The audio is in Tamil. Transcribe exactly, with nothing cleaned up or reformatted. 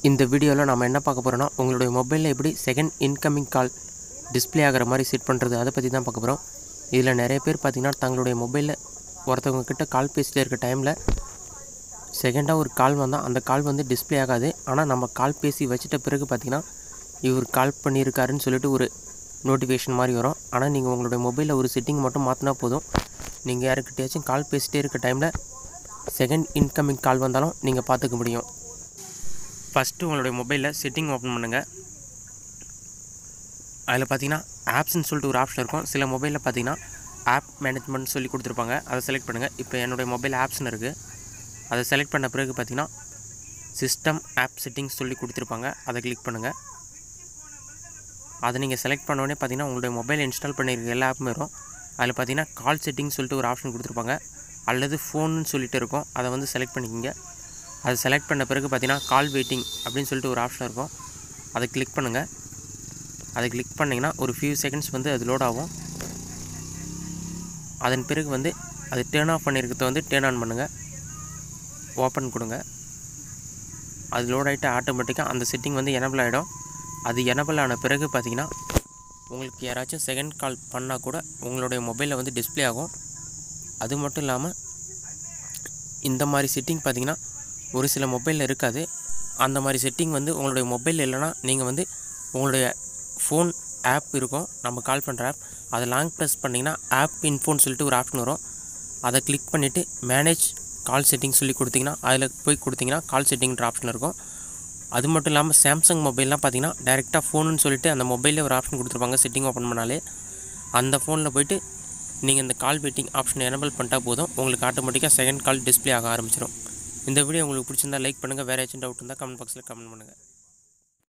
இந்த வீடியோவில் நம்ம என்ன பார்க்க போகிறோம்னா உங்களுடைய மொபைலில் எப்படி செகண்ட் இன்கமிங் கால் டிஸ்பிளே ஆகிற மாதிரி செட் பண்ணுறது அதை பற்றி தான் பார்க்க போகிறோம். இதில் நிறைய பேர் பார்த்திங்கன்னா தங்களுடைய மொபைலில் ஒருத்தவங்க கிட்ட கால் பேசிகிட்டே இருக்க டைமில் செகண்டாக ஒரு கால் வந்தால் அந்த கால் வந்து டிஸ்பிளே ஆகாது. ஆனால் நம்ம கால் பேசி வச்சிட்ட பிறகு பார்த்திங்கன்னா இவர் கால் பண்ணியிருக்காருன்னு சொல்லிட்டு ஒரு நோட்டிஃபிகேஷன் மாதிரி வரும். ஆனால் நீங்கள் உங்களுடைய மொபைலில் ஒரு செட்டிங் மட்டும் மாற்றினா போதும். நீங்கள் யாருக்கிட்டையாச்சும் கால் பேசிகிட்டே இருக்க டைமில் செகண்ட் இன்கமிங் கால் வந்தாலும் நீங்கள் பார்த்துக்க முடியும். ஃபஸ்ட்டு உங்களுடைய மொபைலில் செட்டிங் ஓப்பன் பண்ணுங்கள். அதில் பார்த்தீங்கன்னா ஆப்ஸ்ன்னு சொல்லிட்டு ஒரு ஆப்ஷன் இருக்கும். சில மொபைலில் பார்த்தீங்கன்னா ஆப் மேனேஜ்மெண்ட் சொல்லி கொடுத்துருப்பாங்க, அதை செலக்ட் பண்ணுங்கள். இப்போ என்னுடைய மொபைல் ஆப்ஸ்ன்னு இருக்குது. அதை செலக்ட் பண்ண பிறகு பார்த்தீங்கன்னா சிஸ்டம் ஆப் செட்டிங்ஸ் சொல்லி கொடுத்துருப்பாங்க, அதை கிளிக் பண்ணுங்கள். அதை நீங்கள் செலக்ட் பண்ணோடனே பார்த்தீங்கன்னா உங்களுடைய மொபைல் இன்ஸ்டால் பண்ணியிருக்க எல்லா ஆப்புமே வரும். அதில் பார்த்தீங்கன்னா கால் செட்டிங்ஸ் சொல்லிட்டு ஒரு ஆப்ஷன் கொடுத்துருப்பாங்க, அல்லது ஃபோன்னு சொல்லிட்டு இருக்கும். அதை வந்து செலக்ட் பண்ணிக்கிங்க. அதை செலக்ட் பண்ண பிறகு பார்த்தீங்கன்னா கால் வெயிட்டிங் அப்படின்னு சொல்லிட்டு ஒரு ஆப்ஷன் இருக்கும், அதை கிளிக் பண்ணுங்கள். அதை கிளிக் பண்ணிங்கன்னா ஒரு ஃபியூ செகண்ட்ஸ் வந்து அது லோட் ஆகும். அதன் பிறகு வந்து அது டேர்ன் ஆஃப் பண்ணியிருக்கிறத வந்து டேர்ன் ஆன் பண்ணுங்கள், ஓப்பன் கொடுங்க. அது லோட் ஆகிட்டு ஆட்டோமேட்டிக்காக அந்த செட்டிங் வந்து எனபிள் ஆகிடும். அது எனபிள் ஆன பிறகு பார்த்திங்கன்னா உங்களுக்கு யாராச்சும் செகண்ட் கால் பண்ணால் கூட உங்களுடைய மொபைலில் வந்து டிஸ்பிளே ஆகும். அது மட்டும் இல்லாமல் இந்த மாதிரி செட்டிங் பார்த்திங்கன்னா ஒரு சில மொபைலில் இருக்காது. அந்த மாதிரி செட்டிங் வந்து உங்களுடைய மொபைல் இல்லைனா நீங்கள் வந்து உங்களுடைய ஃபோன் ஆப் இருக்கும், நம்ம கால் பண்ணுற ஆப், அதை லாங் ப்ரெஸ் பண்ணிங்கன்னா ஆப் இன்ஃபோன்னு சொல்லிட்டு ஒரு ஆப்ஷன் வரும். அதை கிளிக் பண்ணிவிட்டு மேனேஜ் கால் செட்டிங் சொல்லி கொடுத்திங்கன்னா அதில் போய் கொடுத்திங்கன்னா கால் செட்டிங்கிற ஆப்ஷன் இருக்கும். அது மட்டும் இல்லாமல் சாம்சங் மொபைல்லாம் பார்த்திங்கன்னா டைரெக்டாக ஃபோனுன்னு சொல்லிட்டு அந்த மொபைலில் ஒரு ஆப்ஷன் கொடுத்துருப்பாங்க. செட்டிங் ஓப்பன் பண்ணாலே அந்த ஃபோனில் போய்ட்டு நீங்கள் இந்த கால் வெயிட்டிங் ஆப்ஷனை எனபிள் பண்ணிட்டா போதும், உங்களுக்கு ஆட்டோமேட்டிக்காக செகண்ட் கால் டிஸ்பிளே ஆக ஆரம்பிச்சிடும். இந்த வீடியோ உங்களுக்கு பிடிச்சிருந்தா லைக் பண்ணுங்கள். வேறு ஏதாச்சும் டவுட் இருந்தால் கமெண்ட் பாக்ஸில் கமெண்ட் பண்ணுங்கள்.